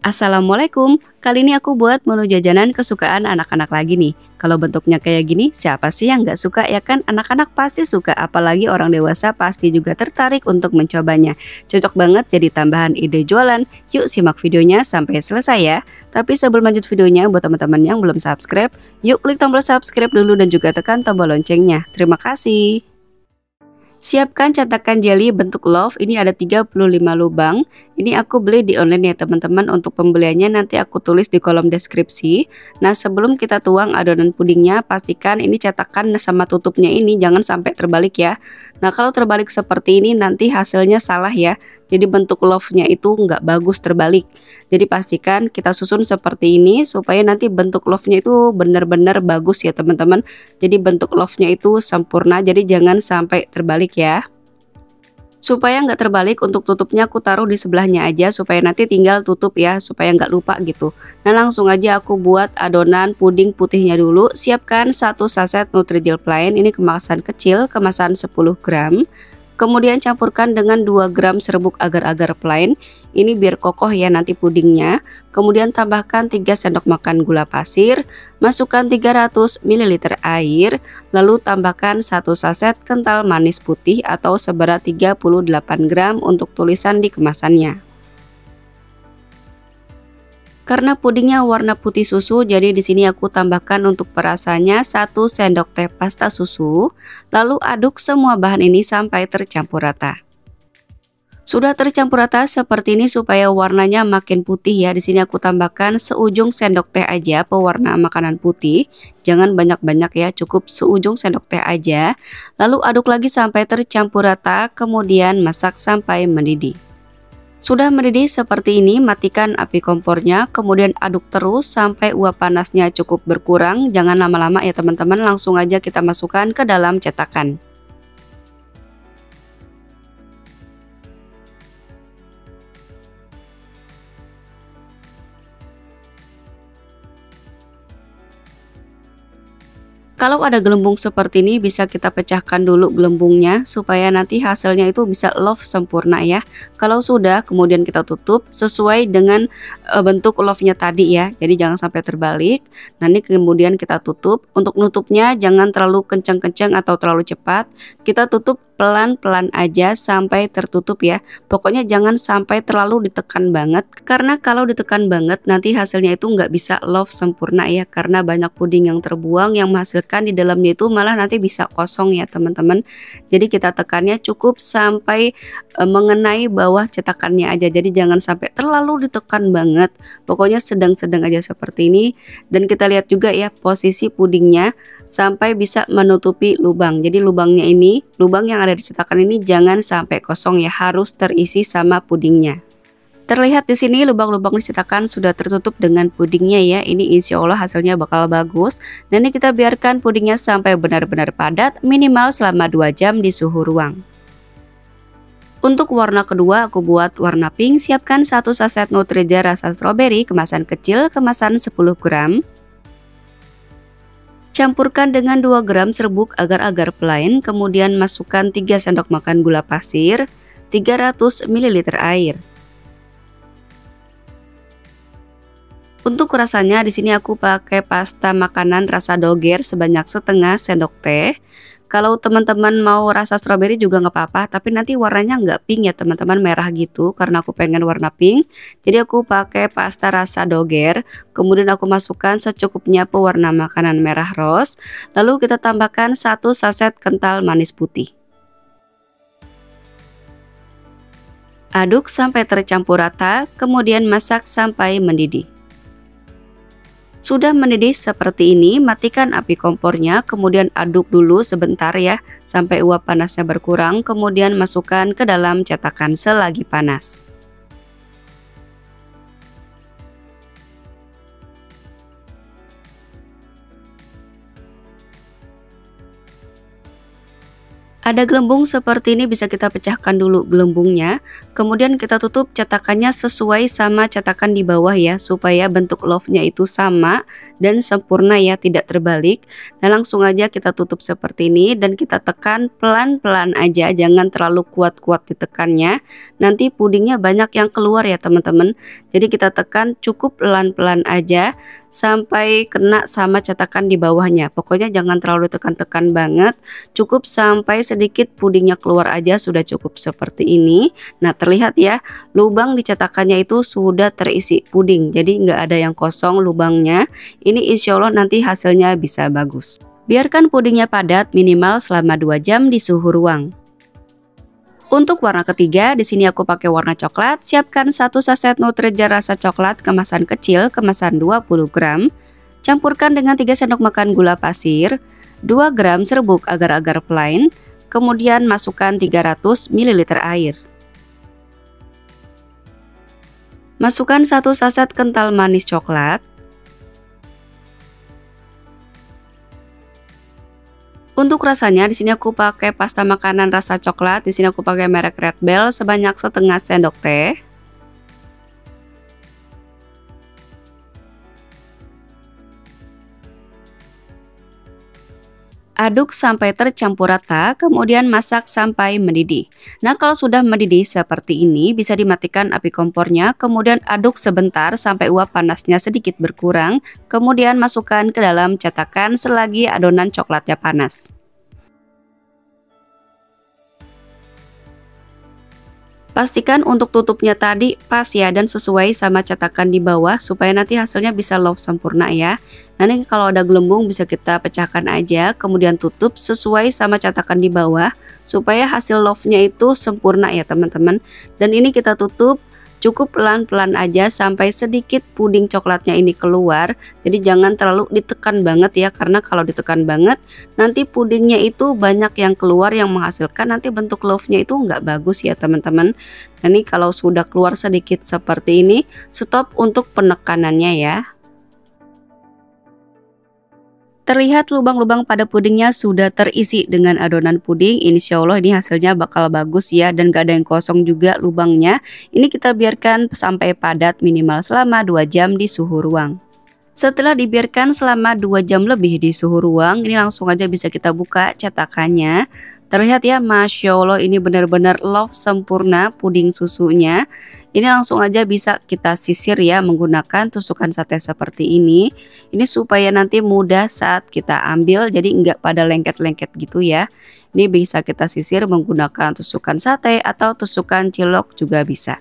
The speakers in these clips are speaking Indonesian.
Assalamualaikum, kali ini aku buat menu jajanan kesukaan anak-anak lagi nih. Kalau bentuknya kayak gini, siapa sih yang nggak suka ya kan? Anak-anak pasti suka, apalagi orang dewasa pasti juga tertarik untuk mencobanya. Cocok banget jadi tambahan ide jualan. Yuk simak videonya sampai selesai ya. Tapi sebelum lanjut videonya, buat teman-teman yang belum subscribe, yuk klik tombol subscribe dulu dan juga tekan tombol loncengnya. Terima kasih. Siapkan cetakan jelly bentuk love, ini ada 35 lubang. Ini aku beli di online ya teman-teman, untuk pembeliannya nanti aku tulis di kolom deskripsi. Nah sebelum kita tuang adonan pudingnya, pastikan ini cetakan sama tutupnya ini jangan sampai terbalik ya. Nah kalau terbalik seperti ini nanti hasilnya salah ya. Jadi bentuk love-nya itu nggak bagus terbalik. Jadi pastikan kita susun seperti ini supaya nanti bentuk love-nya itu benar-benar bagus ya teman-teman. Jadi bentuk love-nya itu sempurna, jadi jangan sampai terbalik ya. Supaya nggak terbalik, untuk tutupnya aku taruh di sebelahnya aja supaya nanti tinggal tutup ya, supaya nggak lupa gitu. Nah langsung aja aku buat adonan puding putihnya dulu. Siapkan 1 saset Nutrijel plain, ini kemasan kecil, kemasan 10 gram. Kemudian campurkan dengan 2 gram serbuk agar-agar plain, ini biar kokoh ya nanti pudingnya. Kemudian tambahkan 3 sendok makan gula pasir, masukkan 300 ml air, lalu tambahkan 1 saset kental manis putih atau seberat 38 gram untuk tulisan di kemasannya. Karena pudingnya warna putih susu, jadi di sini aku tambahkan untuk perasannya 1 sendok teh pasta susu. Lalu aduk semua bahan ini sampai tercampur rata. Sudah tercampur rata seperti ini supaya warnanya makin putih ya. Di sini aku tambahkan seujung sendok teh aja pewarna makanan putih. Jangan banyak-banyak ya, cukup seujung sendok teh aja. Lalu aduk lagi sampai tercampur rata, kemudian masak sampai mendidih. Sudah mendidih seperti ini, matikan api kompornya, kemudian aduk terus sampai uap panasnya cukup berkurang. Jangan lama-lama ya teman-teman, langsung aja kita masukkan ke dalam cetakan. Kalau ada gelembung seperti ini bisa kita pecahkan dulu gelembungnya supaya nanti hasilnya itu bisa love sempurna ya. Kalau sudah kemudian kita tutup sesuai dengan bentuk love-nya tadi ya. Jadi jangan sampai terbalik. Nah ini kemudian kita tutup. Untuk nutupnya jangan terlalu kencang-kencang atau terlalu cepat. Kita tutup pelan-pelan aja sampai tertutup ya. Pokoknya jangan sampai terlalu ditekan banget. Karena kalau ditekan banget nanti hasilnya itu nggak bisa love sempurna ya. Karena banyak puding yang terbuang yang menghasilkan di dalamnya itu malah nanti bisa kosong ya teman-teman. Jadi kita tekannya cukup sampai mengenai bawah cetakannya aja. Jadi jangan sampai terlalu ditekan banget. Pokoknya sedang-sedang aja seperti ini. Dan kita lihat juga ya posisi pudingnya sampai bisa menutupi lubang. Jadi lubangnya ini, lubang yang ada di cetakan ini jangan sampai kosong ya, harus terisi sama pudingnya. Terlihat di sini lubang-lubang di cetakan sudah tertutup dengan pudingnya ya. Ini insya Allah hasilnya bakal bagus. Dan ini kita biarkan pudingnya sampai benar-benar padat, minimal selama 2 jam di suhu ruang. Untuk warna kedua aku buat warna pink. Siapkan 1 saset Nutrijel rasa stroberi kemasan kecil, kemasan 10 gram. Campurkan dengan 2 gram serbuk agar-agar plain, kemudian masukkan 3 sendok makan gula pasir, 300 ml air. Untuk rasanya di sini aku pakai pasta makanan rasa doger sebanyak setengah sendok teh. Kalau teman-teman mau rasa stroberi juga nggak apa-apa, tapi nanti warnanya nggak pink ya teman-teman, merah gitu karena aku pengen warna pink. Jadi aku pakai pasta rasa doger, kemudian aku masukkan secukupnya pewarna makanan merah rose. Lalu kita tambahkan 1 saset kental manis putih. Aduk sampai tercampur rata, kemudian masak sampai mendidih. Sudah mendidih seperti ini, matikan api kompornya, kemudian aduk dulu sebentar ya, sampai uap panasnya berkurang, kemudian masukkan ke dalam cetakan selagi panas. Ada gelembung seperti ini bisa kita pecahkan dulu gelembungnya, kemudian kita tutup cetakannya sesuai sama cetakan di bawah ya, supaya bentuk love-nya itu sama dan sempurna ya, tidak terbalik. Nah langsung aja kita tutup seperti ini dan kita tekan pelan-pelan aja, jangan terlalu kuat-kuat ditekannya, nanti pudingnya banyak yang keluar ya teman-teman. Jadi kita tekan cukup pelan-pelan aja sampai kena sama cetakan di bawahnya, pokoknya jangan terlalu tekan-tekan banget, cukup sampai sedikit pudingnya keluar aja sudah cukup seperti ini. Nah terlihat ya, lubang di cetakannya itu sudah terisi puding, jadi nggak ada yang kosong lubangnya. Ini insya Allah nanti hasilnya bisa bagus. Biarkan pudingnya padat minimal selama 2 jam di suhu ruang. Untuk warna ketiga, di sini aku pakai warna coklat. Siapkan 1 saset Nutrijar rasa coklat kemasan kecil, kemasan 20 gram. Campurkan dengan 3 sendok makan gula pasir, 2 gram serbuk agar-agar plain, kemudian masukkan 300 ml air. Masukkan 1 saset kental manis coklat. Untuk rasanya di sini aku pakai pasta makanan rasa coklat. Di sini aku pakai merek Red Bell sebanyak setengah sendok teh. Aduk sampai tercampur rata, kemudian masak sampai mendidih. Nah kalau sudah mendidih seperti ini, bisa dimatikan api kompornya, kemudian aduk sebentar sampai uap panasnya sedikit berkurang, kemudian masukkan ke dalam cetakan selagi adonan coklatnya panas. Pastikan untuk tutupnya tadi pas ya dan sesuai sama cetakan di bawah supaya nanti hasilnya bisa love sempurna ya. Nanti kalau ada gelembung bisa kita pecahkan aja, kemudian tutup sesuai sama cetakan di bawah supaya hasil love-nya itu sempurna ya teman-teman. Dan ini kita tutup cukup pelan-pelan aja sampai sedikit puding coklatnya ini keluar. Jadi jangan terlalu ditekan banget ya, karena kalau ditekan banget nanti pudingnya itu banyak yang keluar yang menghasilkan nanti bentuk love-nya itu nggak bagus ya teman-teman. Nah ini kalau sudah keluar sedikit seperti ini, stop untuk penekanannya ya. Terlihat lubang-lubang pada pudingnya sudah terisi dengan adonan puding. Insya Allah ini hasilnya bakal bagus ya, dan gak ada yang kosong juga lubangnya. Ini kita biarkan sampai padat minimal selama 2 jam di suhu ruang. Setelah dibiarkan selama 2 jam lebih di suhu ruang, ini langsung aja bisa kita buka cetakannya. Terlihat ya, Masya Allah ini benar-benar love sempurna puding susunya. Ini langsung aja bisa kita sisir ya menggunakan tusukan sate seperti ini. Ini supaya nanti mudah saat kita ambil, jadi nggak pada lengket-lengket gitu ya. Ini bisa kita sisir menggunakan tusukan sate atau tusukan cilok juga bisa.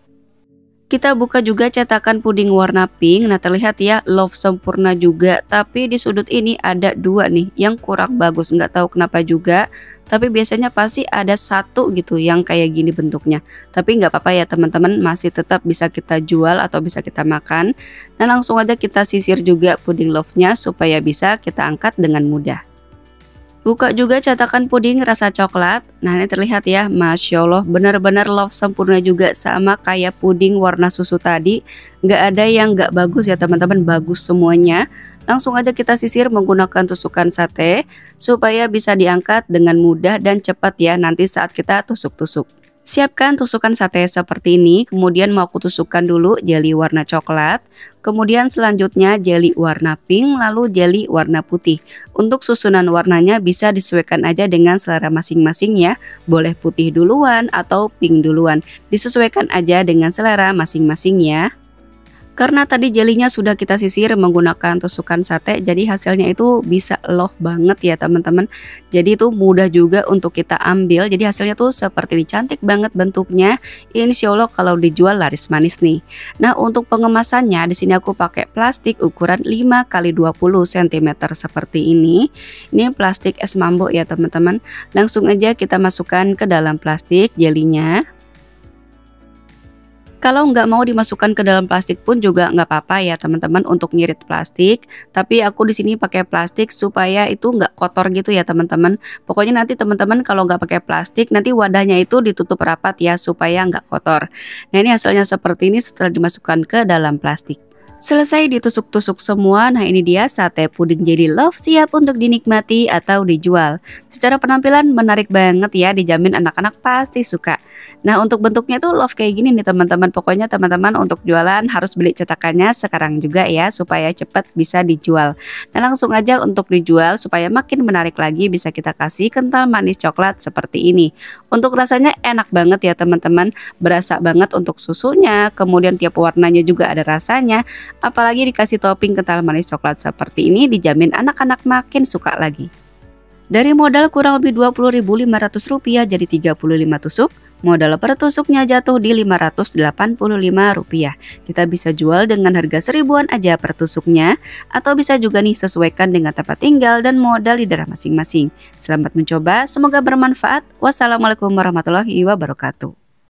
Kita buka juga cetakan puding warna pink. Nah terlihat ya, love sempurna juga, tapi di sudut ini ada 2 nih yang kurang bagus, nggak tahu kenapa juga. Tapi biasanya pasti ada 1 gitu yang kayak gini bentuknya. Tapi nggak apa-apa ya teman-teman, masih tetap bisa kita jual atau bisa kita makan. Nah langsung aja kita sisir juga puding love-nya supaya bisa kita angkat dengan mudah. Buka juga cetakan puding rasa coklat. Nah ini terlihat ya, Masya Allah benar-benar love sempurna juga sama kayak puding warna susu tadi. Nggak ada yang nggak bagus ya teman-teman, bagus semuanya. Langsung aja kita sisir menggunakan tusukan sate supaya bisa diangkat dengan mudah dan cepat ya nanti saat kita tusuk-tusuk. Siapkan tusukan sate seperti ini, kemudian mau aku tusukkan dulu jeli warna coklat, kemudian selanjutnya jeli warna pink, lalu jeli warna putih. Untuk susunan warnanya bisa disesuaikan aja dengan selera masing-masing ya, boleh putih duluan atau pink duluan, disesuaikan aja dengan selera masing-masing ya. Karena tadi jelinya sudah kita sisir menggunakan tusukan sate, jadi hasilnya itu bisa love banget ya teman-teman. Jadi itu mudah juga untuk kita ambil. Jadi hasilnya tuh seperti ini, cantik banget bentuknya. Insya Allah kalau dijual laris manis nih. Nah untuk pengemasannya di sini aku pakai plastik ukuran 5 x 20 cm seperti ini. Ini plastik es mambo ya teman-teman. Langsung aja kita masukkan ke dalam plastik jelinya. Kalau nggak mau dimasukkan ke dalam plastik pun juga nggak apa-apa ya teman-teman untuk ngirit plastik. Tapi aku di sini pakai plastik supaya itu nggak kotor gitu ya teman-teman. Pokoknya nanti teman-teman kalau nggak pakai plastik nanti wadahnya itu ditutup rapat ya supaya nggak kotor. Nah ini hasilnya seperti ini setelah dimasukkan ke dalam plastik. Selesai ditusuk-tusuk semua, nah ini dia sate puding jadi love siap untuk dinikmati atau dijual. Secara penampilan menarik banget ya, dijamin anak-anak pasti suka. Nah untuk bentuknya tuh love kayak gini nih teman-teman, pokoknya teman-teman untuk jualan harus beli cetakannya sekarang juga ya supaya cepat bisa dijual. Nah langsung aja untuk dijual supaya makin menarik lagi bisa kita kasih kental manis coklat seperti ini. Untuk rasanya enak banget ya teman-teman, berasa banget untuk susunya, kemudian tiap warnanya juga ada rasanya. Apalagi dikasih topping kental manis coklat seperti ini dijamin anak-anak makin suka lagi. Dari modal kurang lebih Rp20.500 jadi 35 tusuk, modal per tusuknya jatuh di Rp585. Kita bisa jual dengan harga seribuan aja per tusuknya, atau bisa juga nih sesuaikan dengan tempat tinggal dan modal di daerah masing-masing. Selamat mencoba, semoga bermanfaat. Wassalamualaikum warahmatullahi wabarakatuh.